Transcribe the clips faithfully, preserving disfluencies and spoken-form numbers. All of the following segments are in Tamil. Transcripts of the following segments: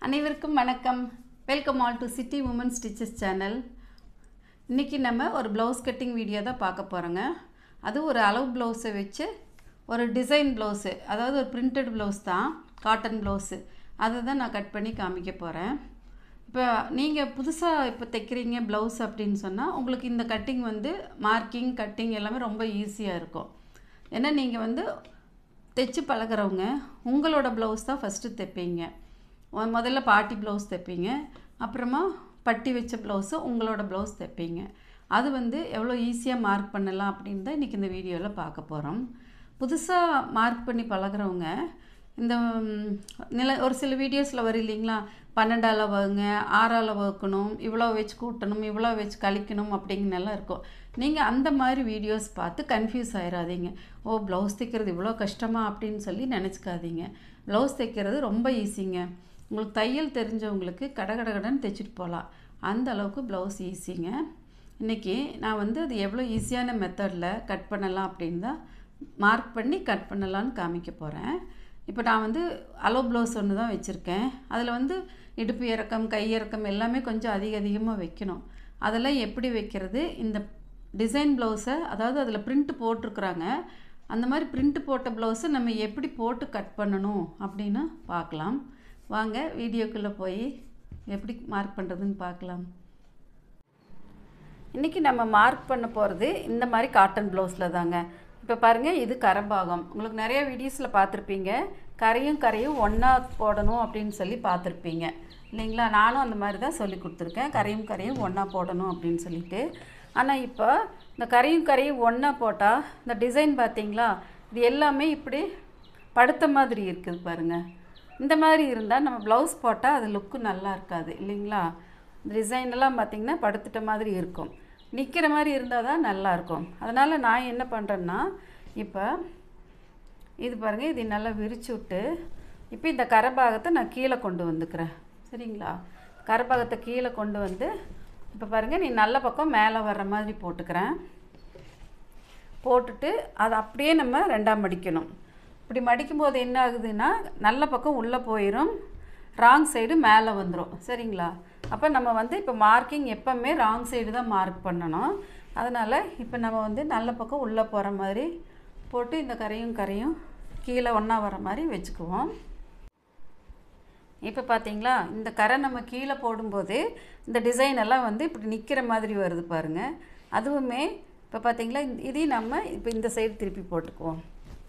அனைவருக்கும் வணக்கம். Welcome all to city woman stitches channel. இன்றைக்கி நம்ம ஒரு ப்ளவுஸ் கட்டிங் வீடியோ தான் பார்க்க போகிறோங்க. அது ஒரு அளவு ப்ளவுஸை வச்சு ஒரு டிசைன் ப்ளவுஸு, அதாவது ஒரு பிரிண்டட் ப்ளவுஸ் தான், காட்டன் ப்ளவுஸு, அதை தான் நான் கட் பண்ணி காமிக்க போகிறேன். இப்போ நீங்கள் புதுசாக இப்போ தைக்கிறீங்க ப்ளவுஸ் அப்படின்னு சொன்னால் உங்களுக்கு இந்த கட்டிங் வந்து மார்க்கிங் கட்டிங் எல்லாமே ரொம்ப ஈஸியாக இருக்கும். ஏன்னா நீங்கள் வந்து தைச்சி பழகிறவங்க உங்களோட ப்ளவுஸ் தான் ஃபஸ்ட்டு தைப்பீங்க. முதல்ல பாட்டி ப்ளவுஸ் தைப்பீங்க, அப்புறமா பட்டி வச்ச ப்ளவுஸு உங்களோட ப்ளவுஸ் தைப்பீங்க. அது வந்து எவ்வளோ ஈஸியாக மார்க் பண்ணலாம் அப்படின்னு தான் இன்றைக்கி இந்த வீடியோவில் பார்க்க போகிறோம். புதுசாக மார்க் பண்ணி பழகிறவங்க இந்த நில ஒரு சில வீடியோஸில் வரும் இல்லைங்களா, பன்னெண்டால் வகுங்க, ஆறால் வகுக்கணும், இவ்வளோ வச்சு கூட்டணும், இவ்வளோ வச்சு கழிக்கணும் அப்படிங்கலாம் இருக்கும். நீங்கள் அந்த மாதிரி வீடியோஸ் பார்த்து கன்ஃபியூஸ் ஆகிடாதீங்க. ஓ, ப்ளவுஸ் தைக்கிறது இவ்வளோ கஷ்டமா அப்படின்னு சொல்லி நினச்சிக்காதீங்க. ப்ளவுஸ் தைக்கிறது ரொம்ப ஈஸிங்க. உங்களுக்கு தையல் தெரிஞ்சவங்களுக்கு கட கட கடன்னு தைச்சிட்டு போகலாம், அந்த அளவுக்கு ப்ளவுஸ் ஈஸிங்க. இன்றைக்கி நான் வந்து அது எவ்வளோ ஈஸியான மெத்தடில் கட் பண்ணலாம் அப்படின்னு தான் மார்க் பண்ணி கட் பண்ணலான்னு காமிக்க போகிறேன். இப்போ நான் வந்து அளவு ப்ளவுஸ் ஒன்று தான் வச்சுருக்கேன். அதில் வந்து இடுப்பு இறக்கம், கை இறக்கம் எல்லாமே கொஞ்சம் அதிக அதிகமாக வைக்கணும். அதெல்லாம் எப்படி வைக்கிறது, இந்த டிசைன் ப்ளவுஸை, அதாவது அதில் பிரிண்ட் போட்டிருக்குறாங்க, அந்த மாதிரி பிரிண்ட் போட்ட ப்ளவுஸை நம்ம எப்படி போட்டு கட் பண்ணணும் அப்படின்னு பார்க்கலாம். வாங்க வீடியோக்குள்ளே போய் எப்படி மார்க் பண்ணுறதுன்னு பார்க்கலாம். இன்றைக்கி நம்ம மார்க் பண்ண போகிறது இந்த மாதிரி காட்டன் ப்ளவுஸில் தாங்க. இப்போ பாருங்கள், இது கரபாகம். உங்களுக்கு நிறைய வீடியோஸில் பார்த்துருப்பீங்க, கரையும் கரையும் ஒன்றா போடணும் அப்படின்னு சொல்லி பார்த்துருப்பீங்க இல்லைங்களா. நானும் அந்த மாதிரி தான் சொல்லி கொடுத்துருக்கேன், கரையும் கரையும் ஒன்றா போடணும் அப்படின்னு சொல்லிட்டு. ஆனால் இப்போ இந்த கரையும் கரையும் ஒன்றா போட்டால் இந்த டிசைன் பார்த்திங்களா, இது எல்லாமே இப்படி படுத்த மாதிரி இருக்குது பாருங்கள். இந்த மாதிரி இருந்தால் நம்ம ப்ளவுஸ் போட்டால் அது லுக்கு நல்லா இருக்காது இல்லைங்களா. டிசைனெல்லாம் பார்த்திங்கன்னா படுத்துட்ட மாதிரி இருக்கும், நிற்கிற மாதிரி இருந்தால் தான் நல்லாயிருக்கும். அதனால் நான் என்ன பண்ணுறேன்னா, இப்போ இது பாருங்கள், இது நல்லா விரிச்சு விட்டு இப்போ இந்த கரபாகத்தை நான் கீழே கொண்டு வந்துக்கிறேன் சரிங்களா. கரபாகத்தை கீழே கொண்டு வந்து இப்போ பாருங்கள், நீ நல்ல பக்கம் மேலே வர்ற மாதிரி போட்டுக்கிறேன். போட்டுட்டு அதை அப்படியே நம்ம ரெண்டாக மடிக்கணும். இப்படி மடிக்கும்போது என்ன ஆகுதுன்னா, நல்ல பக்கம் உள்ளே போயிடும், ராங் சைடு மேலே வந்துடும் சரிங்களா. அப்போ நம்ம வந்து இப்போ மார்க்கிங் எப்போவுமே ராங் சைடு தான் மார்க் பண்ணணும். அதனால் இப்போ நம்ம வந்து நல்ல பக்கம் உள்ளே போகிற மாதிரி போட்டு இந்த கரையும் கரையும் கீழே ஒன்றா வர மாதிரி வச்சுக்குவோம். இப்போ பார்த்தீங்களா, இந்த கரை நம்ம கீழே போடும்போது இந்த டிசைன் எல்லாம் வந்து இப்படி நிற்கிற மாதிரி வருது பாருங்கள். அதுவுமே இப்போ பார்த்தீங்களா, இதையும் நம்ம இப்போ இந்த சைடு திருப்பி போட்டுக்குவோம்.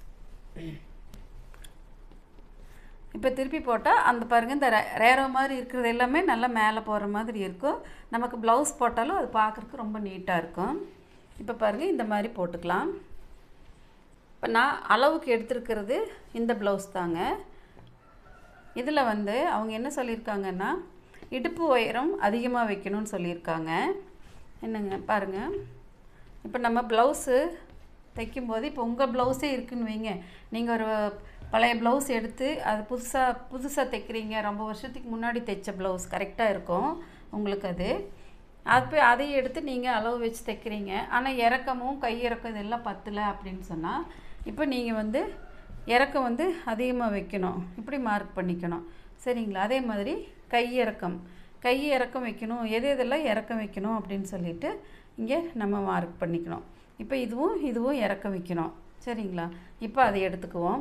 இப்போ திருப்பி போட்டால் அந்த பாருங்கள், இந்த ரேரோ மாதிரி இருக்கிறது எல்லாமே நல்லா மேலே போகிற மாதிரி இருக்கும். நமக்கு ப்ளவுஸ் போட்டாலும் அது பார்க்குறதுக்கு ரொம்ப நீட்டாக இருக்கும். இப்போ பாருங்கள், இந்த மாதிரி போட்டுக்கலாம். இப்போ நான் அளவுக்கு எடுத்துருக்கிறது இந்த ப்ளவுஸ் தாங்க. இதில் வந்து அவங்க என்ன சொல்லியிருக்காங்கன்னா, இடுப்பு உயரம் அதிகமாக வைக்கணும்னு சொல்லியிருக்காங்க. என்னங்க பாருங்கள், இப்போ நம்ம ப்ளவுஸு தைக்கும்போது இப்போ உங்கள் ப்ளவுஸே இருக்குதுன்னு வைங்க, நீங்கள் ஒரு பழைய ப்ளவுஸ் எடுத்து அது புதுசாக புதுசாக தைக்கிறீங்க, ரொம்ப வருஷத்துக்கு முன்னாடி தைச்ச ப்ளவுஸ் கரெக்டாக இருக்கும் உங்களுக்கு. அது அப்போ அதையும் எடுத்து நீங்கள் அளவு வச்சு தைக்கிறீங்க, ஆனால் இறக்கமும் கை இறக்கம் இதெல்லாம் பத்தலை அப்படின்னு சொன்னால் இப்போ நீங்கள் வந்து இறக்கம் வந்து அதிகமாக வைக்கணும், இப்படி மார்க் பண்ணிக்கணும் சரிங்களா. அதே மாதிரி கை இறக்கம் கை இறக்கம் வைக்கணும், எது எதெல்லாம் இறக்கம் வைக்கணும் அப்படின்னு சொல்லிட்டு இங்கே நம்ம மார்க் பண்ணிக்கணும். இப்போ இதுவும் இதுவும் இறக்கம் வைக்கணும் சரிங்களா. இப்போ அதை எடுத்துக்குவோம்.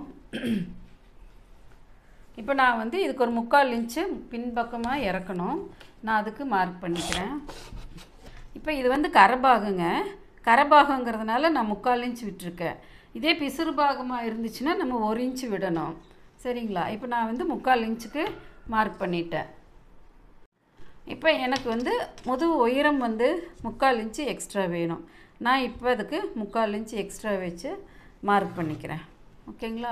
இப்போ நான் வந்து இதுக்கு ஒரு முக்கால் இன்ச்சு பின்பக்கமாக இறக்கணும், நான் அதுக்கு மார்க் பண்ணிக்கிறேன். இப்போ இது வந்து கரபாகங்க, கரபாகங்கிறதுனால நான் முக்கால் இன்ச்சு விட்டுருக்கேன். இதே பிசுறு பாகமாக இருந்துச்சுன்னா நம்ம ஒரு இன்ச்சு விடணும் சரிங்களா. இப்போ நான் வந்து முக்கால் இன்ச்சுக்கு மார்க் பண்ணிட்டேன். இப்போ எனக்கு வந்து முதுகு உயரம் வந்து முக்கால் இன்ச்சு எக்ஸ்ட்ரா வேணும். நான் இப்போ அதுக்கு முக்கால் இன்ச்சு எக்ஸ்ட்ரா வச்சு மார்க் பண்ணிக்கிறேன் ஓகேங்களா.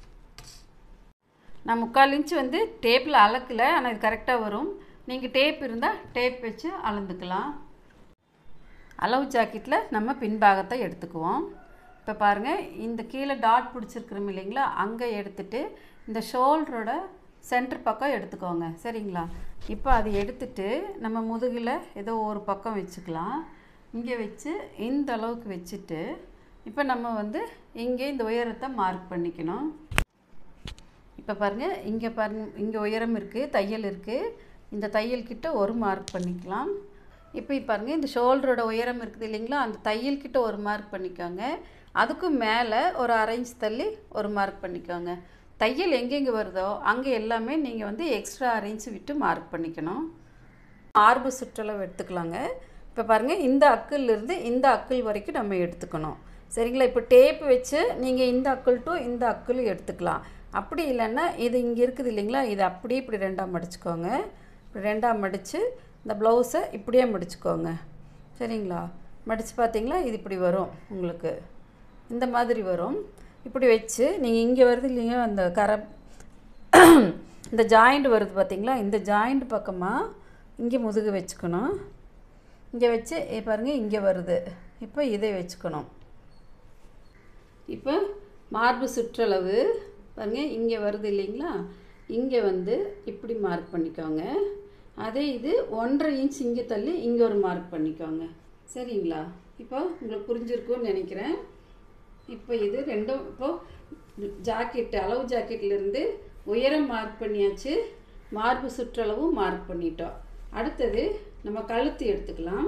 நான் முக்கால் இன்ச்சு வந்து டேப்பில் அளக்கலை, ஆனால் இது கரெக்டாக வரும். நீங்கள் டேப் இருந்தால் டேப் வச்சு அளந்துக்கலாம். அளவு ஜாக்கெட்டில் நம்ம பின்பாகத்தை எடுத்துக்குவோம். இப்போ பாருங்கள், இந்த கீழே டாட் பிடிச்சிருக்கிறோம் இல்லைங்களா, அங்கே எடுத்துகிட்டு இந்த ஷோல்டரோட சென்டர் பக்கம் எடுத்துக்கோங்க சரிங்களா. இப்போ அதை எடுத்துட்டு நம்ம முதுகில் ஏதோ ஒரு பக்கம் வச்சுக்கலாம். இங்கே வச்சு இந்த அளவுக்கு வச்சுட்டு இப்போ நம்ம வந்து இங்கே இந்த உயரத்தை மார்க் பண்ணிக்கணும். இப்போ பாருங்கள், இங்கே பாருங்க, இங்கே உயரம் இருக்குது, தையல் இருக்குது. இந்த தையல் கிட்ட ஒரு மார்க் பண்ணிக்கலாம். இப்போ பாருங்கள், இந்த ஷோல்டரோட உயரம் இருக்குது இல்லைங்களா, அந்த தையல் கிட்ட ஒரு மார்க் பண்ணிக்கோங்க. அதுக்கும் மேலே ஒரு அரை இன்ச் தள்ளி ஒரு மார்க் பண்ணிக்கோங்க. தையல் எங்கெங்கே வருதோ அங்கே எல்லாமே நீங்கள் வந்து எக்ஸ்ட்ரா அரை இன்ச் விட்டு மார்க் பண்ணிக்கணும். மார்பு சுற்றளவு எடுத்துக்கலாங்க. இப்போ பாருங்கள், இந்த அக்கிலிருந்து இந்த அக்கில் வரைக்கும் நம்ம எடுத்துக்கணும். சரிங்களா? இப்போ டேப் வச்சு நீங்கள் இந்த அக்கில் டு இந்த அக்கில் எடுத்துக்கலாம். அப்படி இல்லைன்னா இது இங்கே இருக்குது இல்லைங்களா, இதை அப்படியே இப்படி ரெண்டாக மடிச்சுக்கோங்க. இப்படி ரெண்டாக மடித்து இந்த ப்ளவுஸை இப்படியே மடிச்சுக்கோங்க. சரிங்களா? மடித்து பார்த்தீங்களா, இது இப்படி வரும். உங்களுக்கு இந்த மாதிரி வரும். இப்படி வச்சு நீங்கள் இங்கே வருது இல்லைங்க, அந்த கரை இந்த ஜாயிண்ட் வருது பார்த்தீங்களா, இந்த ஜாயிண்ட் பக்கமாக இங்கே முதுகு வச்சுக்கணும். இங்கே வச்சு பாருங்கள், இங்கே வருது. இப்போ இதை வச்சுக்கணும். இப்போ மார்பு சுற்றளவு பாருங்கள், இங்கே வருது இல்லைங்களா, இங்கே வந்து இப்படி மார்க் பண்ணிக்கோங்க. அதே இது ஒன்றரை இன்ச் இங்கே தள்ளி இங்கே ஒரு மார்க் பண்ணிக்கோங்க. சரிங்களா? இப்போ உங்களுக்கு புரிஞ்சிருக்கும்னு நினைக்கிறேன். இப்போ இது ரெண்டும் இப்போது ஜாக்கெட்டு அளவு ஜாக்கெட்லேருந்து உயரம் மார்க் பண்ணியாச்சு, மார்பு சுற்றளவும் மார்க் பண்ணிட்டோம். அடுத்தது நம்ம கழுத்து எடுத்துக்கலாம்.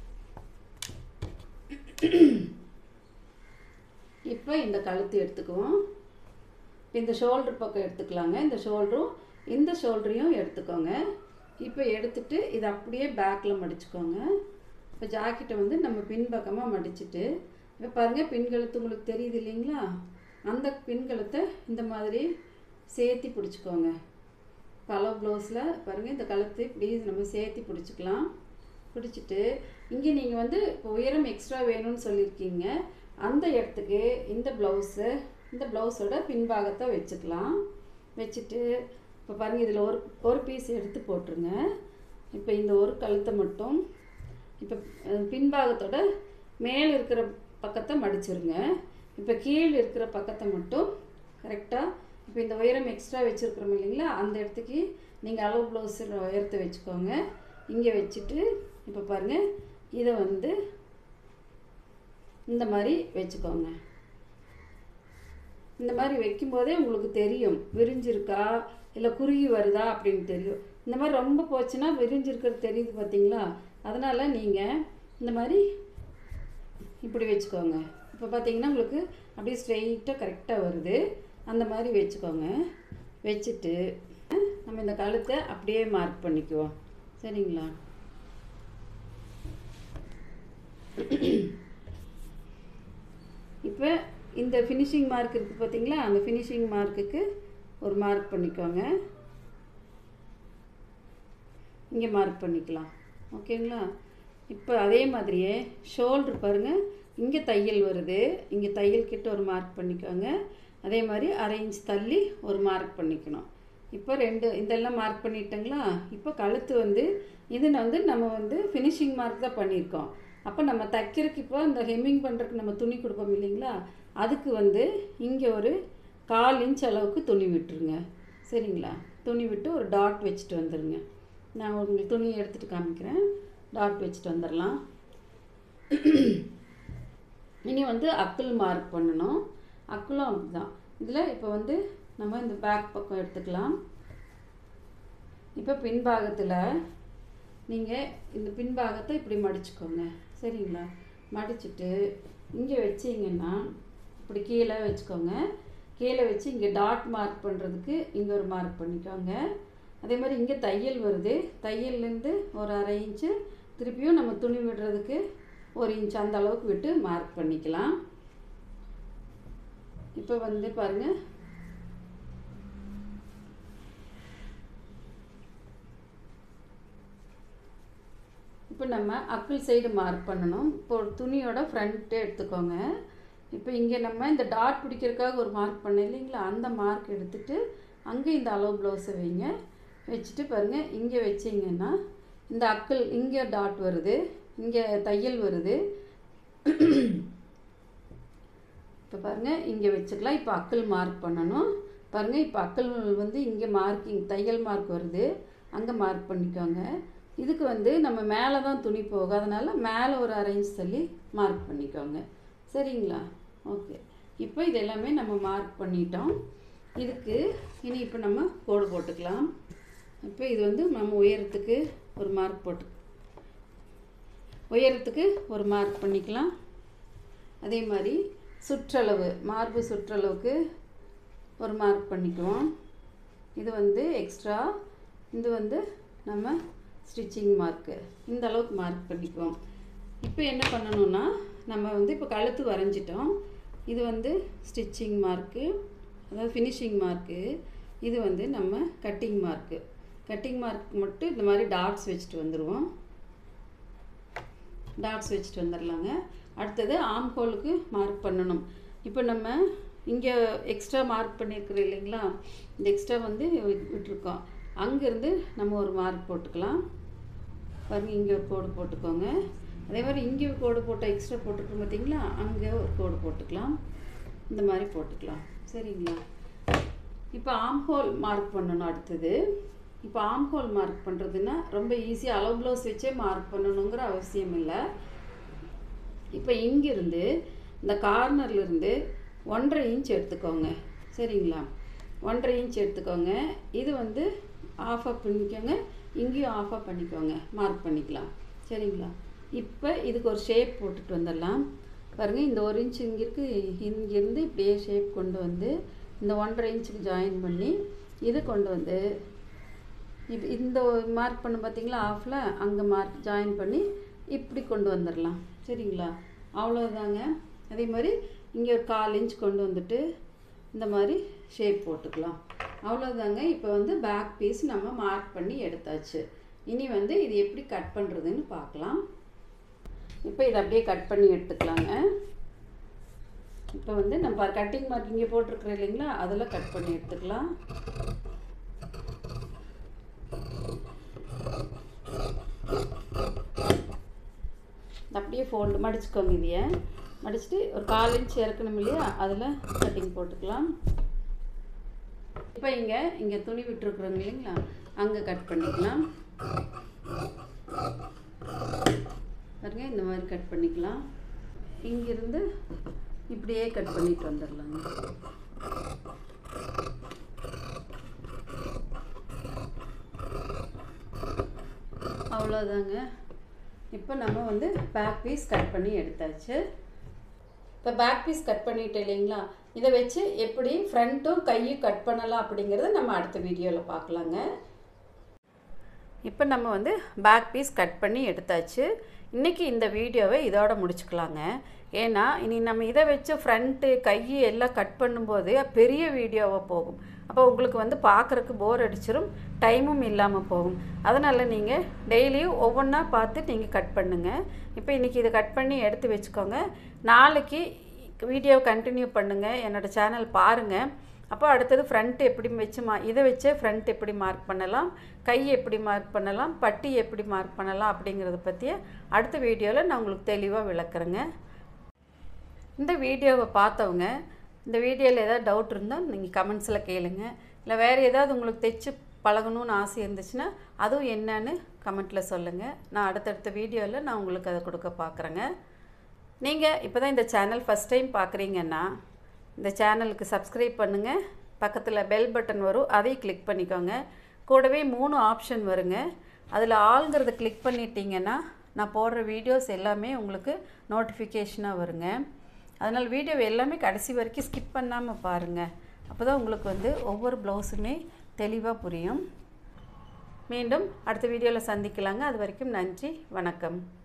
இப்போ இந்த கழுத்து எடுத்துக்குவோம். இந்த ஷோல்டர் பக்கம் எடுத்துக்கலாங்க. இந்த ஷோல்டரும் இந்த ஷோல்டரையும் எடுத்துக்கோங்க. இப்போ எடுத்துட்டு இதை அப்படியே பேக்கில் மடிச்சுக்கோங்க. இப்போ ஜாக்கெட்டை வந்து நம்ம பின்பக்கமாக மடிச்சுட்டு இப்போ பாருங்கள், பின்கழுத்து உங்களுக்கு தெரியுது இல்லைங்களா, அந்த பின்கழுத்தை இந்த மாதிரி சேர்த்தி பிடிச்சிக்கோங்க. கலர் ப்ளவுஸில் பாருங்கள், இந்த கழுத்து இப்படி நம்ம சேர்த்தி பிடிச்சிக்கலாம். பிடிச்சிட்டு இங்கே நீங்கள் வந்து இப்போ உயரம் எக்ஸ்ட்ரா வேணும்னு சொல்லியிருக்கீங்க, அந்த இடத்துக்கு இந்த ப்ளவுஸு இந்த ப்ளவுஸோட பின்பாகத்தை வச்சுக்கலாம். வச்சுட்டு இப்போ பாருங்கள், இதில் ஒரு ஒரு பீஸ் எடுத்து போட்டுருங்க. இப்போ இந்த ஒரு கழுத்தை மட்டும் இப்போ பின்பாகத்தோட மேலே இருக்கிற பக்கத்தை மடிச்சிருங்க. இப்போ கீழே இருக்கிற பக்கத்தை மட்டும் கரெக்டாக இப்போ இந்த உயரம் எக்ஸ்ட்ரா வச்சுருக்குறோம் இல்லைங்களா, அந்த இடத்துக்கு நீங்கள் அளவு ப்ளவுஸ் உயரத்தை வச்சுக்கோங்க. இங்கே வச்சுட்டு இப்போ பாருங்கள், இதை வந்து இந்த மாதிரி வச்சுக்கோங்க. இந்த மாதிரி வைக்கும்போதே உங்களுக்கு தெரியும் விரிஞ்சிருக்கா இல்லை குறுகி வருதா அப்படின்னு தெரியும். இந்த மாதிரி ரொம்ப போச்சுன்னா விரிஞ்சிருக்கிறது தெரியுது பார்த்தீங்களா, அதனால் நீங்கள் இந்த மாதிரி இப்படி வச்சுக்கோங்க. இப்போ பார்த்தீங்கன்னா உங்களுக்கு அப்படியே ஸ்ட்ரெயிட்டாக கரெக்டாக வருது. அந்த மாதிரி வச்சுக்கோங்க. வச்சுட்டு நம்ம இந்த கழுத்தை அப்படியே மார்க் பண்ணிக்குவோம். சரிங்களா? இப்போ இந்த ஃபினிஷிங் மார்க் இருக்குது பார்த்தீங்களா, அந்த ஃபினிஷிங் மார்க்குக்கு ஒரு மார்க் பண்ணிக்கோங்க. இங்கே மார்க் பண்ணிக்கலாம். ஓகேங்களா? இப்போ அதே மாதிரியே ஷோல்ட்ரு பாருங்கள், இங்கே தையல் வருது, இங்கே தையல் கிட்ட ஒரு மார்க் பண்ணிக்கோங்க. அதே மாதிரி அரை இன்ச் தள்ளி ஒரு மார்க் பண்ணிக்கணும். இப்போ ரெண்டு இதெல்லாம் மார்க் பண்ணிட்டோங்களா. இப்போ கழுத்து வந்து இது வந்து நம்ம வந்து ஃபினிஷிங் மார்க் தான் பண்ணியிருக்கோம். அப்போ நம்ம தைக்கிறதுக்கு இப்போ இந்த ஹெம்மிங் பண்ணுறதுக்கு நம்ம துணி கொடுப்போம் இல்லைங்களா, அதுக்கு வந்து இங்கே ஒரு கால் இன்ச் அளவுக்கு துணி விட்டுருங்க. சரிங்களா? துணி விட்டு ஒரு டாட் வச்சுட்டு வந்துடுங்க. நான் உங்களுக்கு துணியை எடுத்துகிட்டு காமிக்கிறேன். டாட் வச்சுட்டு வந்துடலாம். இனி வந்து அக்கிள் மார்க் பண்ணணும். அக்கிளும் அப்படி தான். இதில் இப்போ வந்து நம்ம இந்த பேக் பக்கம் எடுத்துக்கலாம். இப்போ பின்பாகத்தில் நீங்கள் இந்த பின்பாகத்தை இப்படி மடிச்சுக்கோங்க. சரிங்களா? மடிச்சுட்டு இங்கே வச்சிங்கன்னா இப்படி கீழே வச்சுக்கோங்க. கீழே வச்சு இங்கே டாட் மார்க் பண்ணுறதுக்கு இங்கே ஒரு மார்க் பண்ணிக்கோங்க. அதே மாதிரி இங்கே தையல் வருது, தையல்லேருந்து ஒரு அரை இன்ச்சு திருப்பியும் நம்ம துணி விடுறதுக்கு ஒரு இன்ச் அந்த அளவுக்கு விட்டு மார்க் பண்ணிக்கலாம். இப்போ வந்து பாருங்கள், இப்போ நம்ம அக்கிள் சைடு மார்க் பண்ணணும். இப்போ துணியோட ஃப்ரண்ட்டே எடுத்துக்கோங்க. இப்போ இங்கே நம்ம இந்த டாட் பிடிக்கிறதுக்காக ஒரு மார்க் பண்ண இல்லைங்களா, அந்த மார்க் எடுத்துகிட்டு அங்கே இந்த அளவு ப்ளவுஸை வைங்க. வச்சுட்டு பாருங்கள், இங்கே வச்சிங்கன்னா இந்த அக்கிள் இங்கே டாட் வருது, இங்கே தையல் வருது. இப்போ பாருங்கள், இங்கே வச்சுக்கலாம். இப்போ அக்கிள் மார்க் பண்ணணும். பாருங்கள், இப்போ அக்கிள் வந்து இங்கே மார்க்கிங் தையல் மார்க் வருது, அங்கே மார்க் பண்ணிக்கோங்க. இதுக்கு வந்து நம்ம மேலே தான் துணி போகும், அதனால் மேலே ஒரு அரை இன்ச் தள்ளி மார்க் பண்ணிக்கோங்க. சரிங்களா? ஓகே. இப்போ இது எல்லாமே நம்ம மார்க் பண்ணிட்டோம். இதுக்கு இனி இப்போ நம்ம கோடு போட்டுக்கலாம். இப்போ இது வந்து நம்ம உயரத்துக்கு ஒரு மார்க் போட்டு உயரத்துக்கு ஒரு மார்க் பண்ணிக்கலாம். அதே மாதிரி சுற்றளவு மார்பு சுற்றளவுக்கு ஒரு மார்க் பண்ணிக்குவோம். இது வந்து எக்ஸ்ட்ரா, இது வந்து நம்ம ஸ்டிச்சிங் மார்க்கு, இந்த அளவுக்கு மார்க் பண்ணிக்குவோம். இப்போ என்ன பண்ணணும்னா நம்ம வந்து இப்போ கழுத்து வரைஞ்சிட்டோம். இது வந்து ஸ்டிச்சிங் மார்க்கு, அதாவது ஃபினிஷிங் மார்க்கு. இது வந்து நம்ம கட்டிங் மார்க்கு. கட்டிங் மார்க் மட்டும் இந்த மாதிரி டாட்ஸ் வச்சுட்டு வந்துடுவோம். டாட்ஸ் வச்சுட்டு வந்துடலாங்க. அடுத்தது ஆம் ஹோலுக்கு மார்க் பண்ணணும். இப்போ நம்ம இங்கே எக்ஸ்ட்ரா மார்க் பண்ணியிருக்கிறோம் இல்லைங்களா, இந்த எக்ஸ்ட்ரா வந்து விட்டுருக்கோம். அங்கேருந்து நம்ம ஒரு மார்க் போட்டுக்கலாம். பாருங்கள், இங்கே ஒரு கோடு போட்டுக்கோங்க. அதே மாதிரி இங்கே ஒரு கோடு போட்டால் எக்ஸ்ட்ரா போட்டுருக்கோம் பார்த்தீங்களா, அங்கே ஒரு கோடு போட்டுக்கலாம். இந்த மாதிரி போட்டுக்கலாம். சரிங்களா? இப்போ ஆம் ஹோல் மார்க் பண்ணணும். அடுத்தது இப்போ ஆம் ஹோல் மார்க் பண்ணுறதுன்னா ரொம்ப ஈஸியாக அளவு ப்ளவுஸ் வச்சே மார்க் பண்ணணுங்கிற அவசியம் இல்லை. இப்போ இங்கிருந்து இந்த கார்னர்லேருந்து ஒன்றரை இன்ச் எடுத்துக்கோங்க. சரிங்களா? ஒன்றரை இன்ச் எடுத்துக்கோங்க. இது வந்து ஆஃபாக பண்ணிக்கோங்க, இங்கேயும் ஆஃபாக பண்ணிக்கோங்க, மார்க் பண்ணிக்கலாம். சரிங்களா? இப்போ இதுக்கு ஒரு ஷேப் போட்டுட்டு வந்துடலாம். பாருங்கள், இந்த ஒரு இன்ச் இங்கே இருக்குது, இங்கேருந்து இப்படியே ஷேப் கொண்டு வந்து இந்த ஒன்றரை இன்ச்சுக்கு ஜாயின் பண்ணி இது கொண்டு வந்து இது இந்த மார்க் பண்ண பார்த்தீங்களா ஆஃபில், அங்கே மார்க் ஜாயின் பண்ணி இப்படி கொண்டு வந்துடலாம். சரிங்களா? அவ்வளோதாங்க. அதே மாதிரி இங்கே ஒரு கால் இன்ச் கொண்டு வந்துட்டு இந்த மாதிரி ஷேப் போட்டுக்கலாம். அவ்வளோதாங்க. இப்போ வந்து பேக் பீஸ் நம்ம மார்க் பண்ணி எடுத்தாச்சு. இனி வந்து இது எப்படி கட் பண்ணுறதுன்னு பார்க்கலாம். இப்போ இதை அப்படியே கட் பண்ணி எடுத்துக்கலாங்க. இப்போ வந்து நம்ம கட்டிங் மார்க் இங்கே போட்டிருக்கிறோம் இல்லைங்களா, அதில் கட் பண்ணி எடுத்துக்கலாம். அப்படியே ஃபோல்டு மடிச்சுக்கோங்க. இதையை மடிச்சுட்டு ஒரு கால் இன்ச் இறக்கணும் இல்லையா, அதில் கட்டிங் போட்டுக்கலாம். இப்போ இங்கே இங்கே துணி விட்டுருக்குறோங்க இல்லைங்களா, அங்கே கட் பண்ணிக்கலாம். பாருங்க, இந்த மாதிரி கட் பண்ணிக்கலாம். இங்கிருந்து இப்படியே கட் பண்ணிட்டு வந்துடலாங்க. அவ்வளோதாங்க. இப்போ நம்ம வந்து பேக் பீஸ் கட் பண்ணி எடுத்தாச்சு. இப்போ பேக் பீஸ் கட் பண்ணிட்டு இல்லைங்களா, இதை வச்சு எப்படி ஃப்ரண்ட்டும் கையும் கட் பண்ணலாம் அப்படிங்கிறத நம்ம அடுத்த வீடியோவில் பார்க்கலாங்க. இப்போ நம்ம வந்து பேக் பீஸ் கட் பண்ணி எடுத்தாச்சு. இன்றைக்கி இந்த வீடியோவை இதோட முடிச்சுக்கலாங்க. ஏன்னா இனி நம்ம இதை வச்சு ஃப்ரண்ட்டு கை எல்லாம் கட் பண்ணும்போது பெரிய வீடியோவாக போகும். அப்போ உங்களுக்கு வந்து பார்க்குறக்கு போர் அடிச்சிடும், டைமும் இல்லாமல் போகும். அதனால் நீங்கள் டெய்லியும் ஒவ்வொன்றா பார்த்து நீங்கள் கட் பண்ணுங்கள். இப்போ இன்றைக்கி இதை கட் பண்ணி எடுத்து வச்சுக்கோங்க. நாளைக்கு வீடியோ கண்டினியூ பண்ணுங்கள், என்னோடய சேனல் பாருங்கள். அப்போ அடுத்தது ஃப்ரண்ட் எப்படி வச்சு மா இதை வச்சே ஃப்ரண்ட் எப்படி மார்க் பண்ணலாம், கை எப்படி மார்க் பண்ணலாம், பட்டி எப்படி மார்க் பண்ணலாம் அப்படிங்கிறத பற்றிய அடுத்த வீடியோவில் நான் உங்களுக்கு தெளிவாக விளக்குறேங்க. இந்த வீடியோவை பார்த்தவங்க இந்த வீடியோவில் ஏதாவது டவுட் இருந்தால் நீங்கள் கமெண்ட்ஸில் கேளுங்க. இல்லை வேறு ஏதாவது உங்களுக்கு தைச்சு பழகணும்னு ஆசை இருந்துச்சுன்னா அதுவும் என்னன்னு கமெண்ட்டில் சொல்லுங்கள். நான் அடுத்தடுத்த வீடியோவில் நான் உங்களுக்கு அதை கொடுக்க பார்க்குறேங்க. நீங்கள் இப்போ தான் இந்த சேனல் ஃபஸ்ட் டைம் பார்க்குறீங்கன்னா இந்த சேனலுக்கு சப்ஸ்கிரைப் பண்ணுங்கள். பக்கத்தில் பெல் பட்டன் வரும், அதையும் கிளிக் பண்ணிக்கோங்க. கூடவே மூணு ஆப்ஷன் வருங்க. அதில் ஆளுங்கிறத கிளிக் பண்ணிட்டீங்கன்னா நான் போடுற வீடியோஸ் எல்லாமே உங்களுக்கு நோட்டிஃபிகேஷனாக வருங்க. அதனால் வீடியோ எல்லாமே கடைசி வரைக்கும் ஸ்கிப் பண்ணாமல் பாருங்கள். அப்போ தான் உங்களுக்கு வந்து ஒவ்வொரு ப்ளவுஸுமே தெளிவாக புரியும். மீண்டும் அடுத்த வீடியோவில் சந்திக்கலாங்க. அது வரைக்கும் நன்றி, வணக்கம்.